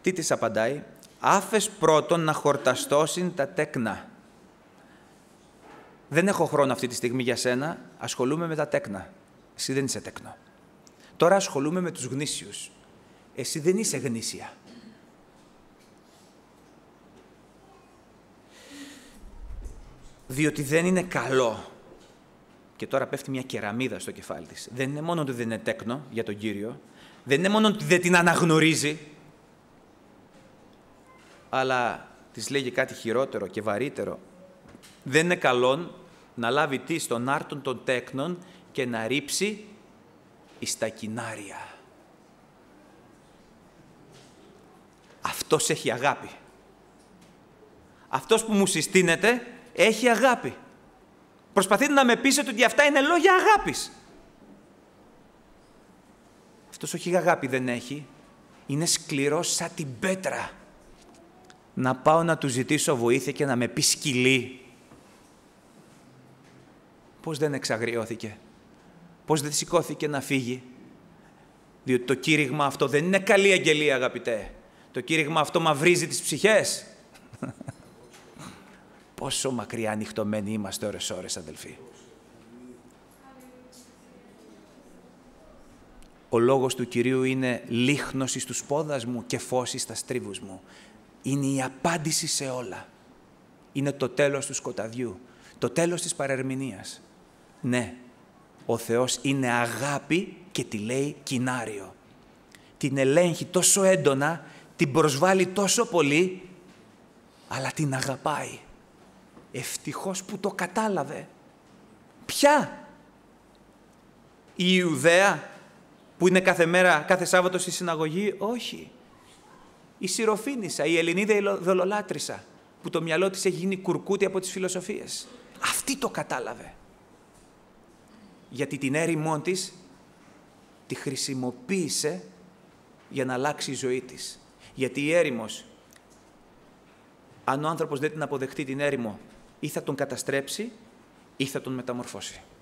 Τι της απαντάει? Άφες πρώτον να χορταστώσιν τα τέκνα. Δεν έχω χρόνο αυτή τη στιγμή για σένα, ασχολούμαι με τα τέκνα. Εσύ δεν είσαι τέκνο. Τώρα ασχολούμαι με τους γνήσιους. Εσύ δεν είσαι γνήσια. Διότι δεν είναι καλό. Και τώρα πέφτει μια κεραμίδα στο κεφάλι της. Δεν είναι μόνο ότι δεν είναι τέκνο για τον Κύριο, δεν είναι μόνο ότι δεν την αναγνωρίζει, αλλά της λέγει κάτι χειρότερο και βαρύτερο. Δεν είναι καλόν να λάβει τι στον άρτον των τέκνων και να ρίψει εις τα κοινάρια. Αυτός έχει αγάπη. Αυτός που μου συστήνεται έχει αγάπη. Προσπαθείτε να με πείσετε ότι αυτά είναι λόγια αγάπης. Αυτός όχι αγάπη δεν έχει. Είναι σκληρός σαν την πέτρα. Να πάω να του ζητήσω βοήθεια και να με πει σκυλί. Πώς δεν εξαγριώθηκε. Πώς δεν σηκώθηκε να φύγει. Διότι το κήρυγμα αυτό δεν είναι καλή αγγελία, αγαπητέ. Το κήρυγμα αυτό μαυρίζει τις ψυχές. Πόσο μακριά ανοιχτωμένοι είμαστε ώρες-ώρες, αδελφοί. Ο λόγος του Κυρίου είναι λίχνος εις τους πόδας μου και φως εις τα στρίβους μου. Είναι η απάντηση σε όλα. Είναι το τέλος του σκοταδιού. Το τέλος της παρερμηνίας. Ναι, ο Θεός είναι αγάπη και τη λέει κοινάριο. Την ελέγχει τόσο έντονα, την προσβάλλει τόσο πολύ, αλλά την αγαπάει. Ευτυχώς που το κατάλαβε. Ποια? Η Ιουδαία που είναι κάθε μέρα, κάθε Σάββατο στη συναγωγή? Όχι. Η Σιροφήνισσα, η Ελληνίδα δολολάτρησα, που το μυαλό της έχει γίνει κουρκούτι από τις φιλοσοφίες. Αυτή το κατάλαβε. Γιατί την έρημόν της τη χρησιμοποίησε για να αλλάξει η ζωή της. Γιατί η έρημος, αν ο άνθρωπος δεν την αποδεχτεί την έρημο, ή θα τον καταστρέψει ή θα τον μεταμορφώσει.